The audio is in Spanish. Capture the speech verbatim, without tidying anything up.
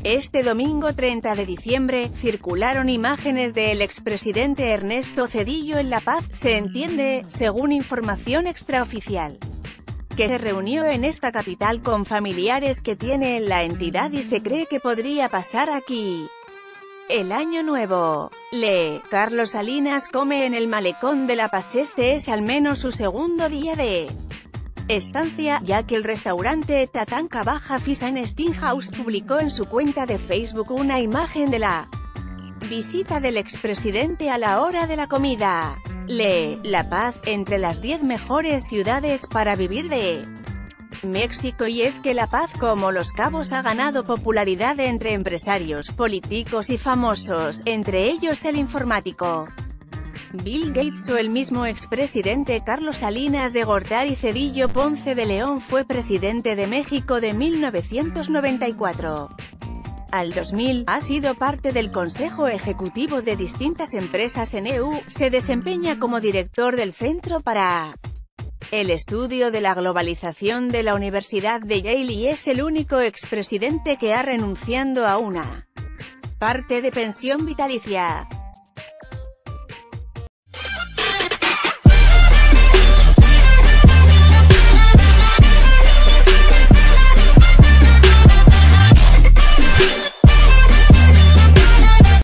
Este domingo treinta de diciembre, circularon imágenes del expresidente Ernesto Zedillo en La Paz, se entiende, según información extraoficial, que se reunió en esta capital con familiares que tiene en la entidad y se cree que podría pasar aquí el año nuevo. Lee, Carlos Salinas come en el malecón de La Paz. Este es al menos su segundo día de estancia, ya que el restaurante Tatanka Baja Fish and Steakhouse publicó en su cuenta de Facebook una imagen de la visita del expresidente a la hora de la comida. Lee, La Paz, entre las diez mejores ciudades para vivir de México. Y es que La Paz, como Los Cabos, ha ganado popularidad entre empresarios, políticos y famosos, entre ellos el informático Bill Gates o el mismo expresidente Carlos Salinas de Gortari. Zedillo Ponce de León fue presidente de México de mil novecientos noventa y cuatro al dos mil, ha sido parte del Consejo Ejecutivo de distintas empresas en E U, se desempeña como director del Centro para el Estudio de la Globalización de la Universidad de Yale y es el único expresidente que ha renunciado a una parte de pensión vitalicia.